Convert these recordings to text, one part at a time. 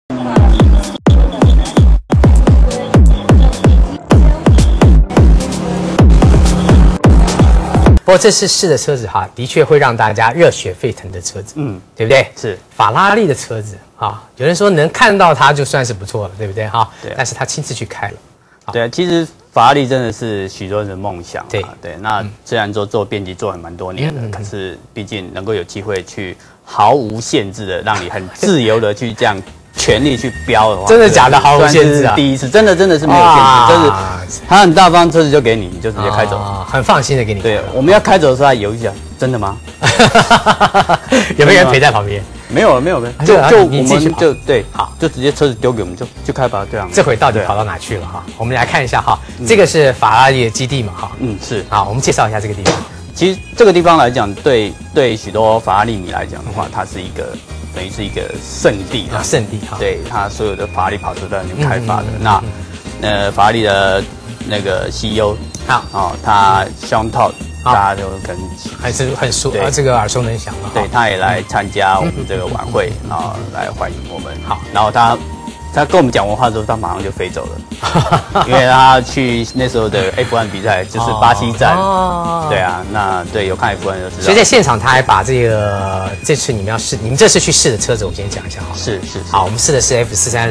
不过这次试的车子哈，的确会让大家热血沸腾的车子，对不对？ 是法拉利的车子啊，有人说能看到它就算是不错了，对不对哈？ 对。 但是他亲自去开了， 对，其实法拉利真的是许多人的梦想。 对。 那虽然说做编辑做了蛮多年了，可是毕竟能够有机会去毫无限制的让你很自由的去这样。全力去标的话， 真的假的？毫无限制啊！ 第一次，真的是没有限制，就是他很大方，车子就给你，你就直接开走， 很放心的给你。 对，我们要开走的时候还犹豫一下，真的吗？ 有没有人陪在旁边？ 没有，就我们就对，好，就直接车子丢给我们，就开吧，这样。 这回到底跑到哪去了哈？我们来看一下哈，这个是法拉利的基地嘛哈？ 是。 好，我们介绍一下这个地方。 其实这个地方来讲，对许多法拉利迷来讲的话，它是一个。等于是一个圣地啊， 圣地哈， 对，它所有的法拉利跑车在那边开发的。那法拉利的那个 CEO 他 Sean Todd， 大家都可能还是很熟，这个耳熟能详了。 对，他也来参加我们这个晚会来欢迎我们。好，然后他跟我们讲完话之后，他马上就飞走了，因为他去那时候的 F1 比赛，就是巴西站。对啊，有看 F1 就知道。 所以在现场他还把这次你们这次去试的车子，我先讲一下哈。 是。 好，我们试的是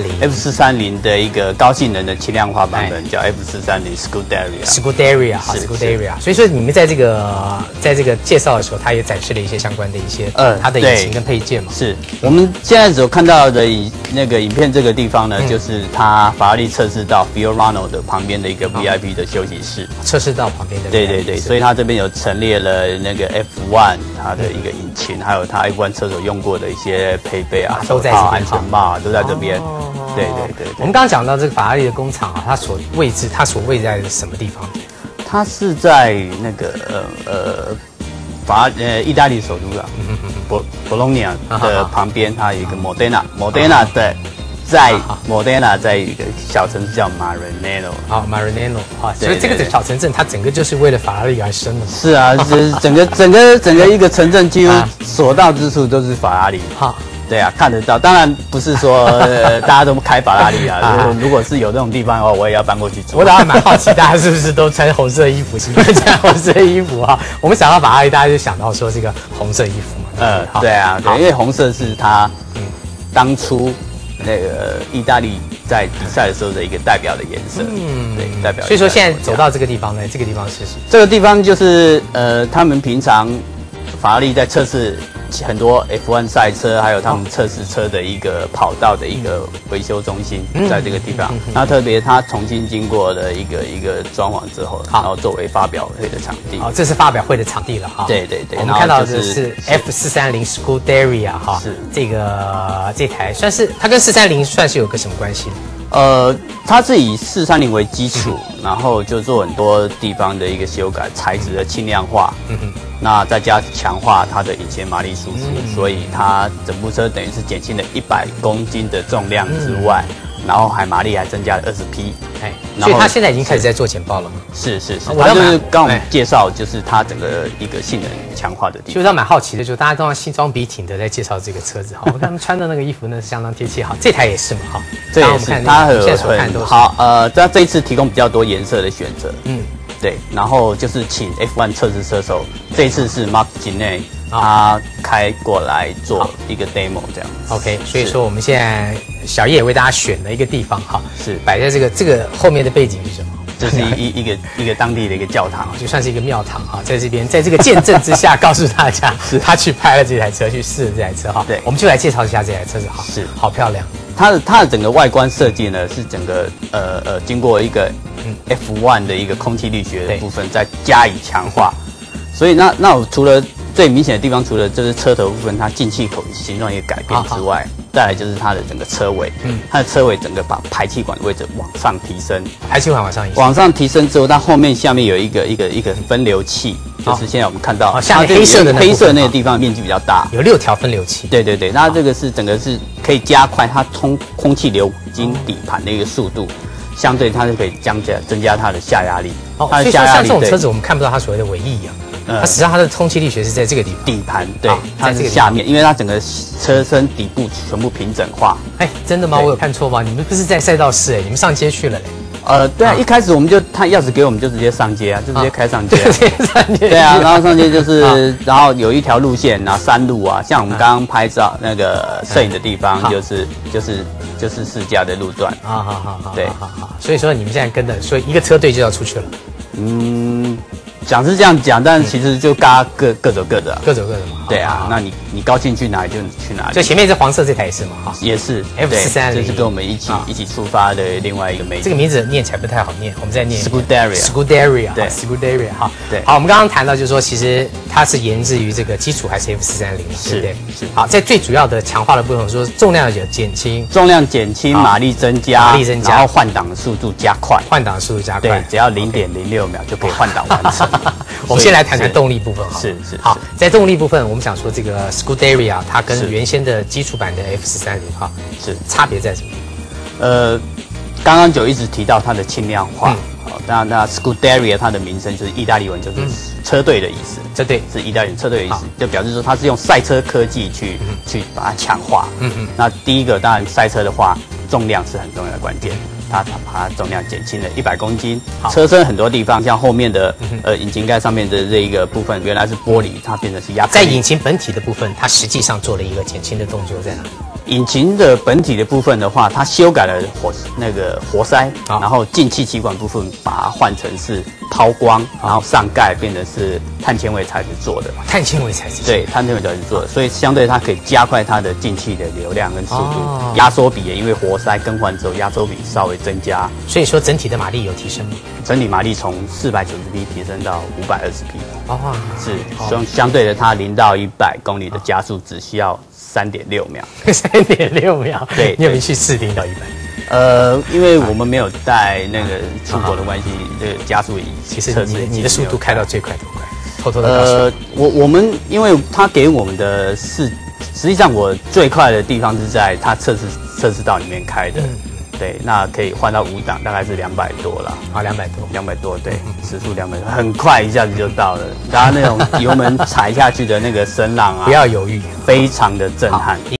F430 的一个高性能的轻量化版本，叫 F430 Scuderia。所以说你们在这个介绍的时候，他也展示了一些相关的一些它的引擎跟配件嘛。 是我们现在所看到的那个影片这个地方呢，就是它法拉利测试到 Fiorano 的旁边的一个 VIP 的休息室。 测试到旁边的。 对，所以它这边有陈列了那个 F1 它的一个引擎，还有它 F1 车手用过的一些配备啊， 都在这边， 安全帽都在这边。对。 我们刚刚讲到这个法拉利的工厂啊，它所位在什么地方？ 它是在那个意大利首都啊，博隆尼亚的旁边，它有一个莫德纳的。在一个小城市叫 Maranello。 好 ，Maranello 啊，所以这个小城镇它整个就是为了法拉利而生的。 是啊，整个一个城镇几乎所到之处都是法拉利。好，对啊，看得到。当然不是说大家都开法拉利啊。如果是有这种地方的话，我也要搬过去住。 我倒还蛮好奇，大家是不是都穿红色衣服？喜欢穿红色衣服哈？我们想到法拉利，大家就想到说这个红色衣服嘛。 对啊，因为红色是它当初。那个意大利在比赛的时候的一个代表的颜色，对，代表。 所以说现在走到这个地方呢，这个地方是这个地方就是他们平常法拉利在测试很多 F1 赛车，还有他们测试车的一个跑道的一个维修中心，在这个地方。那特别它重新经过了一个装潢之后，然后作为发表会的场地。 这是发表会的场地了哈。 对。 我们看到的是 F430 Scuderia 哈，这台算是它跟430算是有个什么关系？ 它是以430为基础，然后就做很多地方的一个修改，材质的轻量化，那再加强化它的引擎马力输出，所以它整部车等于是减轻了100公斤的重量之外，然后马力还增加了20匹。 所以它现在已经开始在做简报了吗？ 是，它就是刚我们介绍，就是它整个一个性能强化的地方。 就是蛮好奇的，就大家都西装笔挺的在介绍这个车子哈，我看他们穿的那个衣服呢是相当贴切哈，这台也是嘛哈， 这也是它很好它这一次提供比较多颜色的选择，对，然后就是请 F1 测试车手，这一次是 Mark Gine， 他开过来做一个 demo 这样。 OK， 所以说我们现在小叶为大家选了一个地方哈， 是摆在这个后面的背景是什么？ 这是一个当地的一个教堂， 就算是一个庙堂哈，在这边，在这个见证之下，告诉大家他去拍了这台车，去试了这台车哈。对，我们就来介绍一下这台车子哈，是好漂亮。 它的整个外观设计呢，是整个经过一个F1 的一个空气力学的部分再加以强化，所以那我除了最明显的地方，除了就是车头部分它进气口形状一个改变之外，再来就是它的整个车尾，它的车尾整个把排气管的位置往上提升， 排气管往上提升之后，它后面下面有一个分流器，就是现在我们看到下面黑色那个地方面积比较大， 有6条分流器。 对，那这个是整个是可以加快它空气流经底盘的一个速度，相对它是可以增加它的下压力。 所以说像这种车子，我们看不到它所谓的尾翼啊。 它实际上它的通气力学是在这个地方， 底盘对，它是下面，因为它整个车身底部全部平整化。 哎，真的吗？我有看错吗？你们不是在赛道室哎，你们上街去了嘞？ 对啊，一开始我们就他钥匙给我们就直接上街啊，就直接开上街， 直接上街。 对啊，然后上街就是，然后有一条路线，然后山路啊，像我们刚刚拍照那个摄影的地方，就是世家的路段。 好，对，好。所以说你们现在跟的，所以一个车队就要出去了。 讲是这样讲，但其实就各走各的， 各走各的嘛。 对啊，那你高兴去哪里就去哪里。 就前面这黄色这台也是嘛，哈， 也是 F430， 这是跟我们一起出发的另外一个美女。 这个名字念起来不太好念，我们再念 Scuderia， 对 Scuderia， 哈， 对。 好，我们刚刚谈到就是说，其实它是源自于这个基础还是 F430，对不对？是。好，在最主要的强化的部分，说重量有减轻， 马力增加，然后换挡的速度加快，对，只要0.06秒就可以换挡完成。 我们先来谈谈动力部分哈。 是。 好，在动力部分，我们想说这个 Scuderia 它跟原先的基础版的 F430哈是差别在什么地方？刚刚就一直提到它的轻量化。好，那 Scuderia 它的名称就是意大利文，就是车队的意思。车队是意大利车队的意思，就表示说它是用赛车科技去把它强化。那第一个当然赛车的话，重量是很重要的关键。它把它重量减轻了100公斤，车身很多地方，像后面的引擎盖上面的这一个部分，原来是玻璃，它变成是亚克力。 在引擎本体的部分，它实际上做了一个减轻的动作，在哪里？ 引擎的本体的部分的话，它修改了活塞，然后进气气管部分把它换成是抛光，然后上盖变成是碳纤维材质做的。 碳纤维材质？ 对，碳纤维材质做的，所以相对它可以加快它的进气的流量跟速度。压缩比也因为活塞更换之后，压缩比稍微增加。 所以说整体的马力有提升吗？ 整体马力从490匹提升到520匹。是相对的，它0到100公里的加速只需要3.6秒。 3.6秒，对，你有没有去试0到100？ 因为我们没有带那个出国的关系，这个加速仪。 其实你的速度开到最快多快？偷偷的告诉我们因为他给我们的是，实际上我最快的地方是在他测试道里面开的。对，那可以换到5档，大概是200多啦。200多，对，时速200多，很快一下子就到了。大家那种油门踩下去的那个声浪啊， 不要犹豫， 非常的震撼。